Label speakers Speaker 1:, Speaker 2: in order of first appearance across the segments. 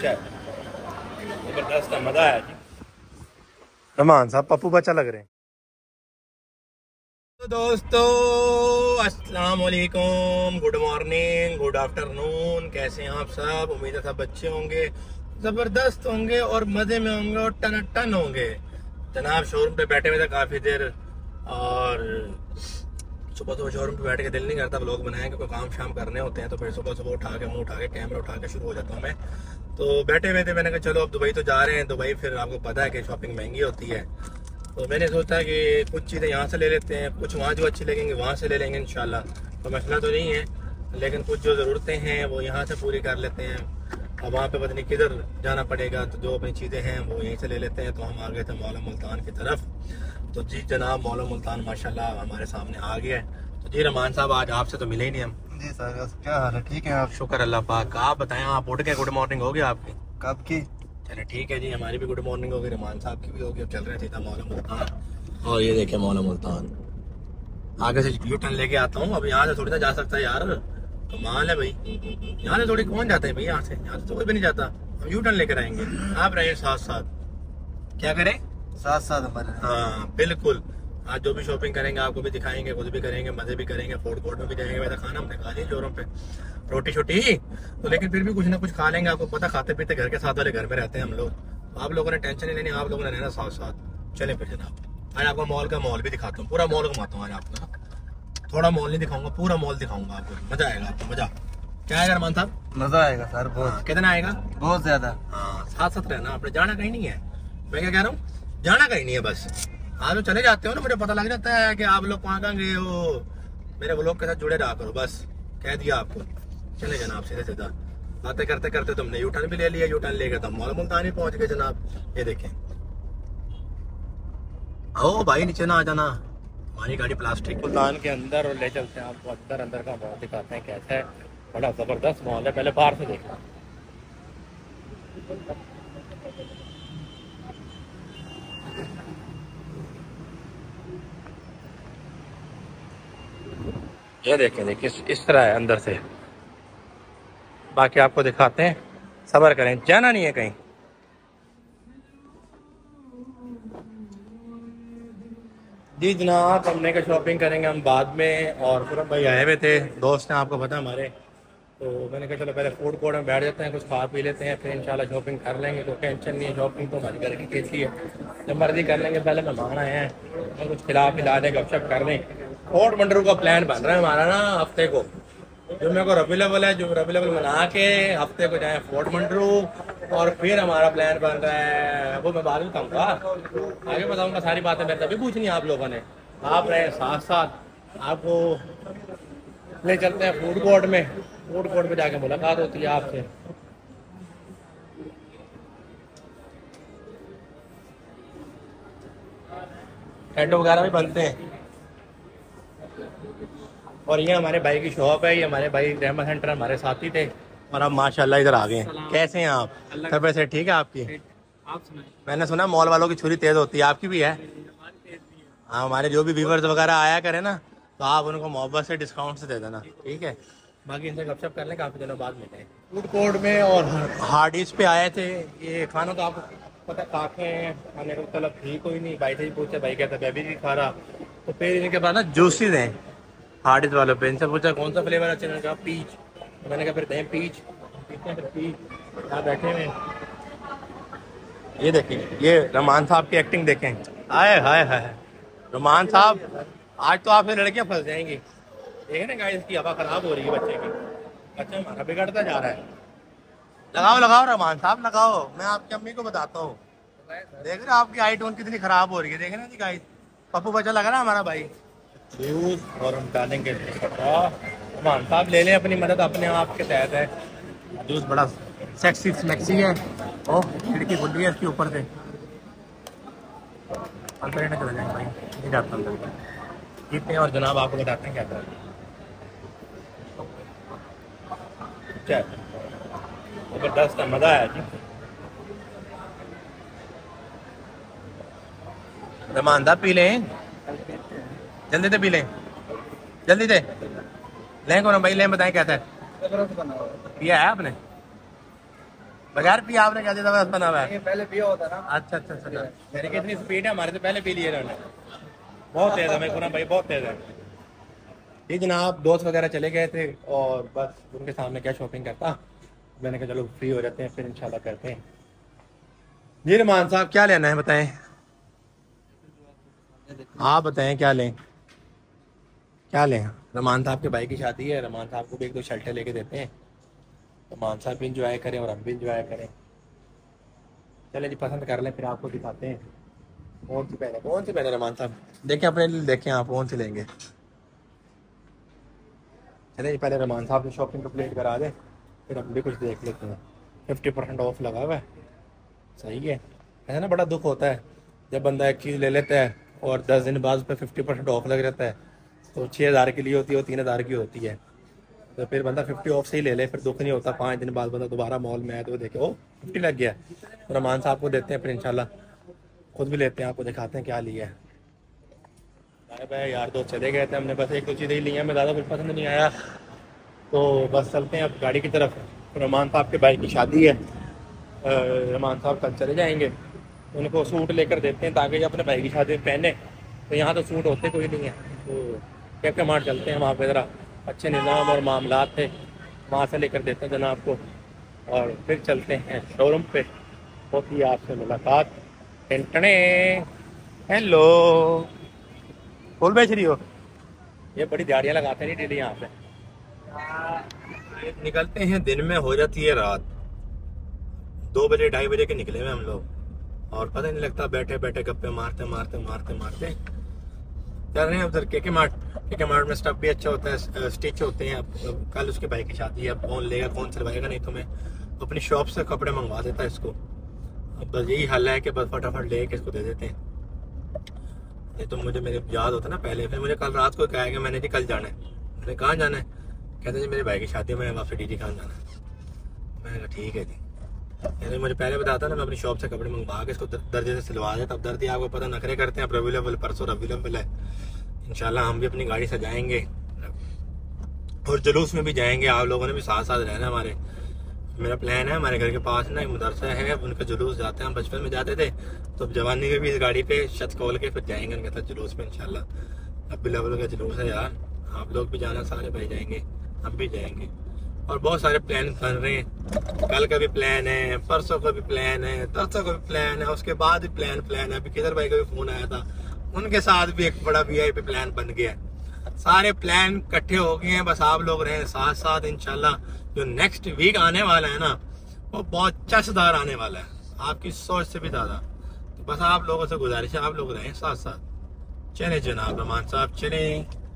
Speaker 1: जबरदस्त है, मजा आया जी।
Speaker 2: रहमान साहब पप्पू बच्चा लग रहे हैं।
Speaker 1: तो दोस्तों अस्सलाम वालेकुम, गुड मॉर्निंग, गुड आफ्टरनून, कैसे हैं आप सब? उम्मीद है सब अच्छे होंगे, जबरदस्त होंगे और मजे में होंगे और टन टन होंगे। जनाब शोरूम पे बैठे हुए थे काफी देर और सुबह सुबह शोरूम पे बैठ के दिल नहीं करता व्लॉग बनाए, क्योंकि काम शाम करने होते हैं। तो फिर सुबह सुबह उठा के मुंह उठा के कैमरा उठा के शुरू हो जाता हूँ मैं। तो बैठे हुए थे, मैंने कहा चलो अब दुबई तो जा रहे हैं, दुबई फिर आपको पता है कि शॉपिंग महंगी होती है। तो मैंने सोचा कि कुछ चीज़ें यहाँ से ले लेते हैं, कुछ वहाँ जो अच्छी लगेंगी वहाँ से ले लेंगे इंशाल्लाह। तो मसला तो नहीं है, लेकिन कुछ जो ज़रूरतें हैं वो यहाँ से पूरी कर लेते हैं। अब वहाँ पे पता नहीं किधर जाना पड़ेगा, तो जो अपनी चीज़ें हैं वो यहीं से ले लेते हैं। तो हम आ गए थे मौला मुल्तान की तरफ। तो जी जनाब मौला मुल्तान माशाल्लाह हमारे सामने आ गया है। तो जी रहमान साहब आज आपसे तो मिले ही नहीं हम।
Speaker 2: जी सर, क्या हाल है? ठीक है आप?
Speaker 1: शुक्र अल्लाह पाक। आप बताएं, आप उठ के गुड मॉर्निंग हो गई आपकी?
Speaker 2: कब की?
Speaker 1: चले ठीक है जी, हमारी भी गुड मॉर्निंग हो गई, रहमान साहब की भी होगी। अब चल रहे थे मौला मुल्तान और ये देखे मौला मुल्तान। आगे से यू टर्न लेके आता हूँ। अब यहाँ से थोड़ी ना जा सकता है यार, कमाल है भाई। यहाँ से थोड़ी कौन जाता है भाई, यहाँ से तो कोई भी नहीं जाता। हम यू टर्न लेकर आएंगे, आप रहे साथ साथ। क्या करें?
Speaker 2: साथ साथ हमारे।
Speaker 1: हाँ बिल्कुल। आज जो भी शॉपिंग करेंगे आपको भी दिखाएंगे, खुद भी करेंगे, मजे भी करेंगे, फूड कोर्ट में भी जाएंगे। वैसे खाना हमने खा लिया शोरूम पे, रोटी छोटी तो, लेकिन फिर भी कुछ ना कुछ खा लेंगे। आपको पता खाते पीते घर के साथ वाले घर में रहते हैं हम लोग। आप लोगों ने टेंशन नहीं लेनी, आप लोगों ने रहना साथ साथ। चले फिर जनाब, आज आपको मॉल का मॉल भी दिखाता हूँ, पूरा मॉल घुमाता हूँ आज आपको। थोड़ा मॉल नहीं दिखाऊंगा, पूरा मॉल दिखाऊंगा आपको, मजा आएगा आपको। मजा क्या आएगा रहमान साहब?
Speaker 2: मजा आएगा सर बहुत।
Speaker 1: कितना आएगा?
Speaker 2: बहुत ज्यादा।
Speaker 1: हाँ साथ साथ रहना, आपने जाना कहीं नहीं है। मैं क्या कह रहा हूँ, जाना कहीं नहीं है, बस आप लोग चले जाते हो ना, मुझे पता लग जाता है कि आप लोग कहाँ कहाँ गए हो। मेरे व्लॉग के साथ जुड़े रहा करो, बस कह दिया आपको। चले जनाब सीधे सीधा बातें करते करते तुमने यू टर्न भी ले लिया। यू टर्न लेकर तुम मौला मुल्तान ही पहुंच गए जनाब। ये देखें, आओ भाई नीचे ना आ जाना, हमारी गाड़ी प्लास्टिक। मुल्तान के अंदर और ले चलते हैं आपको अंदर। अंदर का मॉल दिखाते हैं कैसा है। बड़ा जबरदस्त मॉल है, पहले बाहर से देखना। ये देखें, देखिए इस तरह है अंदर से। बाकी आपको दिखाते हैं, सब्र करें, जाना नहीं है कहीं। जी जनाब हमने का शॉपिंग करेंगे हम बाद में। और पूरा भाई आए हुए थे, दोस्त हैं आपको पता हमारे। तो मैंने कहा चलो पहले फूड कोर्ट में बैठ जाते हैं, कुछ खा पी लेते हैं, फिर इंशाल्लाह शॉपिंग कर लेंगे। कोई टेंशन नहीं है, शॉपिंग तो हमारी घर की कैसी है, जब मर्जी कर लेंगे। पहले मेहमान आए हैं, तो कुछ खिला पिला दें, गपशप कर लें। फोर्ट मंडरू का प्लान बन रहा है हमारा ना हफ्ते को। जो मेरे को रबी लेवल है, जो रबी लेवल बना के हफ्ते को जाए फोर्ट मंडरू। और फिर हमारा प्लान बन रहा है, वो मैं बाद में बताऊँगा, आगे बताऊँगा सारी बातें। मैं तभी पूछनी है आप लोगों ने, आप रहे साथ साथ। आपको ले चलते हैं फूड कोर्ट में, फूड कोर्ट में जाके मुलाकात होती है आपसे। हेड वगैरह भी बनते हैं। और ये हमारे भाई की शॉप है, ये हमारे भाई रहमत सेंटर हमारे साथी थे और अब माशाल्लाह इधर आ गए हैं। कैसे हैं आप? सब वैसे ठीक है आपकी? मैंने सुना मॉल वालों की छुरी तेज होती है, आपकी भी है? हाँ, हमारे जो भी व्यूवर्स वगैरह आया करें ना, तो आप उनको मोहब्बत से डिस्काउंट से दे देना, ठीक है? बाकी इनसे गपशप कर लें, काफ़ी दिनों बाद मिले फूड कोर्ट में। और हार्डिस पे आए थे। ये खाना तो आपको पता काके हैं, खाने को तलब ठीक कोई नहीं। भाई से ही पूछे, भाई कहता बेबी भी खा रहा। तो फिर इनके पास ना जूसेज हैं हार्डिस वालों पे। इनसे पूछा कौन सा फ्लेवर अच्छा, इन्होंने कहा पीच। तो मैंने कहा फिर दें पीच, पीते हैं फिर पीच। यहाँ बैठे हुए ये देखें, ये रहमान साहब की एक्टिंग देखें। आए हाय हाय रहमान साहब, आज तो आप फिर लड़कियां फंस जाएंगी। देखें ना गाइस, इसकी हवा खराब हो रही है बच्चे की, बच्चा हमारा बिगड़ता जा रहा है। लगाओ लगाओ रहमान साहब लगाओ, मैं आपकी अम्मी को बताता हूँ। देख रहे आपकी आई टोन कितनी खराब हो रही है, देखे ना जी गाइस। पप्पू बच्चा लगा ना हमारा भाई। जूस और हम डालेंगे रहमान साहब, ले लें अपनी मदद, अपने आप के तहत है। जूस बड़ा सेक्सी स्मैक्सी है। ओह खिड़की खुल रही है इसके ऊपर से, अंदर ना चले जाएंगे भाई, नहीं जाता अंदर। जीते हैं और जनाब आपको बताते हैं क्या कर जबरदस्त है, मजा आया जी। रहमान साहब पी लें, जल्दी से पी लें, जल्दी से लें। कौन भाई लें, बताएं कैसा है? पिया है आपने? बगैर पिए आपने क्या जबरदस्त बना हुआ है?
Speaker 2: पहले पिया होता ना।
Speaker 1: अच्छा अच्छा अच्छा, मेरी कितनी स्पीड है, हमारे से पहले पी लिए इन्होंने। बहुत तेज है मैं पूरा भाई, बहुत तेज है। ये जनाब दोस्त वगैरह चले गए थे और बस उनके सामने क्या शॉपिंग करता, मैंने कहा चलो फ्री हो जाते हैं फिर इंशाल्लाह करते हैं। जी रहमान साहब क्या लेना है बताएं, आप बताएं क्या लें, क्या लें। रहमान साहब के भाई की शादी है, रहमान साहब को भी एक दो शर्टें लेके देते हैं, रहमान साहब भी इंजॉय करें और हम भी इंजॉय करें। चले जी पसंद कर लें फिर आपको दिखाते हैं कौन सी पहने रहमान साहब। देखें अपने लिए, देखें आप कौन सी लेंगे। चले जी पहले रहमान साहब से शॉपिंग कंप्लीट करा दें फिर हम भी कुछ देख लेते हैं। 50% ऑफ लगा हुआ है, सही है। ऐसा ना बड़ा दुख होता है जब बंदा एक चीज़ ले लेता है और 10 दिन बाद उस पर 50% ऑफ लग जाता है, तो 6,000 की लिए होती है वो 3,000 की होती है, तो फिर बंदा 50 ऑफ से ही ले ले, फिर दुख नहीं होता। 5 दिन बाद बंदा दोबारा मॉल में आए तो देखे ओ 50 लग गया। तो रहमान साहब को देते हैं फिर इंशाल्लाह खुद भी लेते हैं, आपको दिखाते हैं क्या लिया है। अरे भाई यार दोस्त चले गए थे, हमने बस एक दो चीज़ें ही ली हैं, मैं ज़्यादा कुछ पसंद नहीं आया, तो बस चलते हैं अब गाड़ी की तरफ। रहमान साहब के भाई की शादी है, रहमान साहब कल चले जाएंगे, उनको सूट लेकर देते हैं ताकि अपने भाई की शादी में पहने। तो यहाँ तो सूट होते कोई नहीं है, तो कैफ के मार्ट चलते हैं, वहाँ पे ज़रा अच्छे निज़ाम और मामलात थे, वहाँ से लेकर देते हैं जनाब को और फिर चलते हैं शोरूम पे। होती है आपसे मुलाकात। टेंटने हेलो, फुल बेच रही हो? ये बड़ी दिहाड़ियाँ लगाते नहीं डेली यहाँ पे। निकलते हैं दिन में, हो जाती है रात, 2 बजे 2:30 बजे के निकले हुए हम लोग और पता नहीं लगता, बैठे बैठे गप्पे मारते मारते मारते मारते चल रहे हैं उधर। के मार्ट में स्टफ भी अच्छा होता है, स्टिच होते हैं। अब कल उसके भाई की शादी है, अब कौन लेगा कौन सिलवाएगा, नहीं तो मैं अपनी शॉप से कपड़े मंगवा देता है इसको। अब बस यही हल है कि बस फटाफट ले के इसको दे देते हैं। ये तो मुझे मेरे याद होता ना पहले, फिर मुझे कल रात को कहा कि मैंने जी कल जाना है। मैंने कहाँ जाना है? कहते जी मेरे भाई की शादी में वापस डीजी खान जाना है। मैंने कहा ठीक है जी। यानी मुझे पहले बताता ना मैं अपनी शॉप से कपड़े मंगवा के इसको दर्जे से सिलवा देता। अब दर्जी आपको पता नखरे करते हैं, अब अवेलेबल परसों अवेलेबल है। इंशाल्लाह हम भी अपनी गाड़ी सजाएंगे और जुलूस में भी जाएंगे, आप लोगों ने भी साथ साथ रहना हमारे। मेरा प्लान है, हमारे घर के पास ना एक मदरसा है, उनका जुलूस जाते हैं, हम बचपन में जाते थे, तो अब जवानी में भी इस गाड़ी पे छत खोल के फिर जाएंगे उनके साथ जुलूस में इंशाल्लाह। अब बिलावल का जुलूस है यार, आप लोग भी जाना, सारे भाई जाएंगे, हम भी जाएंगे और बहुत सारे प्लान बन रहे हैं। कल का भी प्लान है, परसों का भी प्लान है, तरसों का भी प्लान है, उसके बाद भी प्लान है। अभी किधर भाई का भी फोन आया था, उनके साथ भी एक बड़ा VIP प्लान बन गया है। सारे प्लान इकट्ठे हो गए हैं, बस आप लोग रहें साथ साथ। इंशाल्लाह जो नेक्स्ट वीक आने वाला है ना, वो बहुत चशदार आने वाला है, आपकी सोच से भी ज्यादा। तो बस आप लोगों से गुजारिश है, आप लोग रहें साथ साथ। चले जनाब रहमान साहब, चले।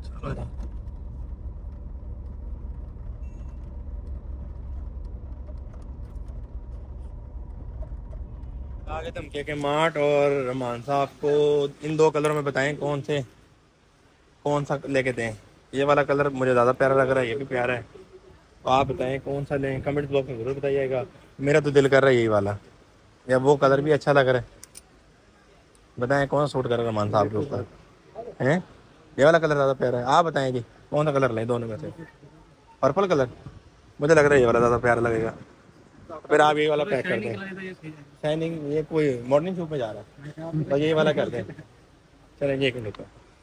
Speaker 1: आगे तुम के मार्ट और रहमान साहब को इन 2 कलरों में बताएं कौन सा लेके दें। ये वाला कलर मुझे ज़्यादा प्यारा लग रहा है, ये भी प्यारा है, तो आप बताएं कौन सा लें, कमेंट बॉक्स में ज़रूर बताइएगा। मेरा तो दिल कर रहा है यही वाला, या वो कलर भी अच्छा लग रहा है, बताएं कौन सा सूट कर रहा है रहमान साहब के ऊपर हैं। ये वाला कलर ज़्यादा प्यारा है, आप बताएं जी कौन सा कलर लें दोनों में से। पर्पल कलर मुझे लग रहा है ये वाला ज़्यादा प्यारा लगेगा, फिर आप ये वाला पैक कर दें। शाइनिंग ये कोई मॉर्निंग शूट में जा रहा है, तो ये वाला कर दें। चलें एक मिनट,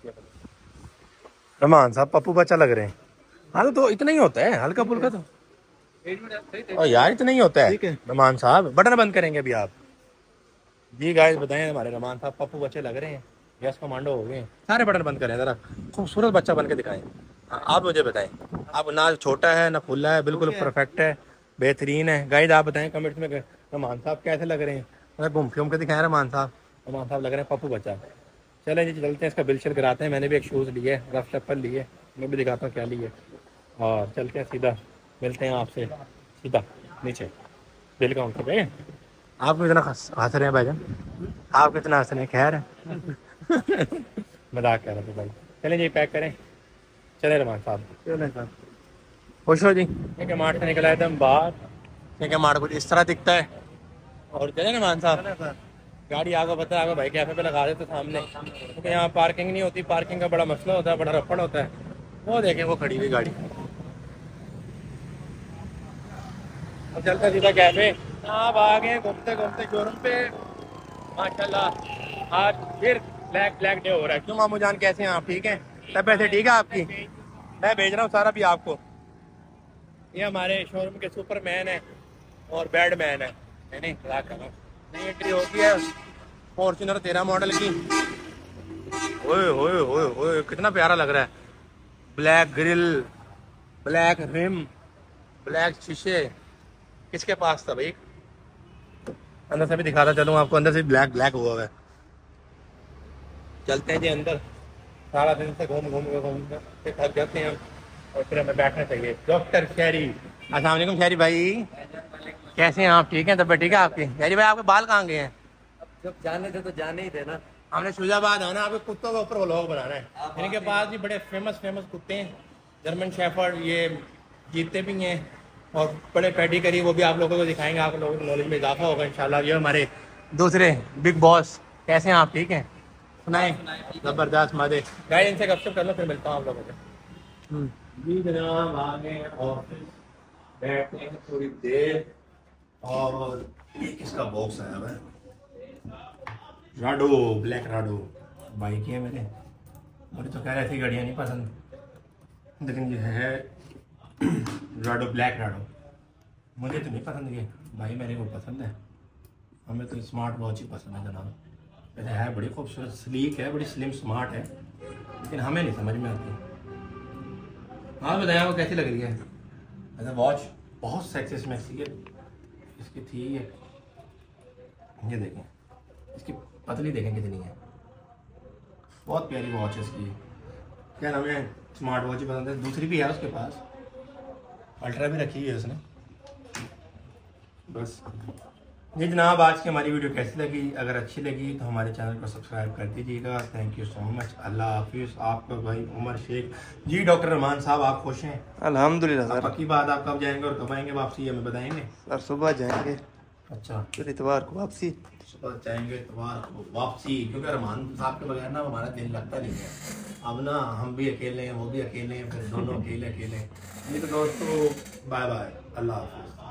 Speaker 1: रहमान साहब पप्पू बच्चा लग रहे हैं। हाँ तो इतना ही होता है, हल्का फुल्का तो और यार इतना ही होता है। रहमान साहब बटन बंद करेंगे अभी आप जी। गाइस बताएं हमारे रहमान साहब पप्पू बच्चे लग रहे हैं, यस कमांडो हो गए, सारे बटन बंद करें, जरा खूबसूरत बच्चा बन के दिखाएं। आप मुझे बताएं, आप ना छोटा है ना खुला है, बिल्कुल परफेक्ट है, बेहतरीन है। गाइस आप बताएं कमेंट्स में रहमान साहब कैसे लग रहे हैं, घूम फिर के दिखाएं। रहमान साहब लग रहे हैं पप्पू बच्चा। चलें जी चलते हैं, इसका बिल शिल कराते हैं। मैंने भी एक शूज़ लिए, रफ चप्पल लिए, मैं भी दिखाता हूँ क्या लिए और चलते हैं सीधा, मिलते हैं आपसे सीधा नीचे बिल काउंटर पे। आप इतना हंस रहे हैं भाईजान, आप कितना हंस रहे हैं, खैर है मजाक कर रहे थे भाई। चलें जी पैक करें, चले रहमान साहब खुश हो जी। ठीक है मार्ट से निकल आए थे हम बाहर, ठीक है मार्ट कुछ इस तरह दिखता है और चले रहमान साहब। गाड़ी आगे पता है, आगे भाई कैफे पे लगा देते सामने, क्योंकि यहाँ पार्किंग नहीं होती, पार्किंग का बड़ा मसला होता है, बड़ा रफड़ होता है। वो देखें वो खड़ी हुई गाड़ी, अब चलता सीधा कैफे, आप आ गए घूमते घूमते शोरूम पे माशाल्लाह। आज फिर ब्लैक ब्लैक डे हो रहा है। क्यों मामू जान, कैसे हैं आप? ठीक हैं? तब पैसे ठीक है आपकी? मैं भेज रहा हूँ सारा भी आपको। ये हमारे शोरूम के सुपरमैन है और बैडमैन है। नहीं नई एंट्री होती है फॉर्च्यूनर 13 मॉडल की। ओए ओए ओए ओए कितना प्यारा लग रहा है। Black grill, black rim, black शीशे। किसके पास था भाई? अंदर से भी दिखाता चलूँ आपको, अंदर से ब्लैक ब्लैक हुआ है। चलते हैं जी अंदर। सारा दिन से घूम घूम के थक जाते हैं हम और फिर हमें बैठना चाहिए। डॉक्टर शहरी, अस्सलाम वालेकुम शहरी भाई, कैसे हैं आप? ठीक हैं? तब ठीक है आपकी? शहरी भाई आपके बाल कहाँ गए हैं?
Speaker 2: जब जाने थे तो जाने ही थे ना।
Speaker 1: हमने शुजाबाद आना, आपके कुत्तों के ऊपर व्लॉग बनाना है। इनके पास भी बड़े फेमस कुत्ते हैं, जर्मन शेफर्ड, ये जीतते भी हैं और बड़े पैडी करी, वो भी आप लोगों को दिखाएंगे। आप लोगों की नॉलेज में इजाफा होगा इंशाल्लाह। ये हमारे दूसरे बिग बॉस, कैसे हैं आप? ठीक हैं? सुनाए जबरदस्त मजे। गाइड इनसे गपशप कर लो, फिर मिलता हूँ आप लोगों से। जी जनाब, आ गए ऑफिस, बैठते हैं थोड़ी देर। और ये किसका बॉक्स आया हुआ है? राडो, ब्लैक राडो बाइक है मेरे। मुझे तो खैर ऐसी गाड़ियाँ नहीं पसंद, लेकिन ये है राडो, ब्लैक राडो। मुझे तो नहीं पसंद ये भाई, मेरे को पसंद है। हमें तो स्मार्ट वॉच ही पसंद है जनाब। वैसे है बड़ी खूबसूरत, स्लीक है, बड़ी स्लिम स्मार्ट है, लेकिन हमें नहीं समझ में आती। हाँ बताएं आपको कैसी लग रही है? ऐसा वॉच बहुत सेक्सी स्मैक्सी है इसकी थी ये देखें, इसकी पतली देखें कितनी है, बहुत प्यारी वॉच है इसकी। क्या नाम है? स्मार्ट वॉच ही पसंद है। दूसरी भी है उसके पास, अल्ट्रा भी रखी है उसने। बस जी जनाब, आज की हमारी वीडियो कैसी लगी? अगर अच्छी लगी तो हमारे चैनल को सब्सक्राइब कर दीजिएगा। Thank you so much. Allah हाफिज़। आपका भाई उमर शेख जी। डॉक्टर रहमान साहब, आप खुश हैं?
Speaker 2: अल्हम्दुलिल्लाह सर।
Speaker 1: पक्की बात, आप कब जाएंगे और कब आएंगे वापसी, हमें बताएंगे?
Speaker 2: सर सुबह जाएंगे।
Speaker 1: अच्छा,
Speaker 2: फिर इतवार को वापसी।
Speaker 1: सुबह जाएंगे, इतवार को वापसी, क्योंकि रहमान साहब के बगैर ना हमारा दिल लगता नहीं है। अब ना हम भी अकेले हैं, वो भी अकेले हैं, फिर दोनों अकेले। तो दोस्तों बाय बाय, अल्लाह हाफिज़।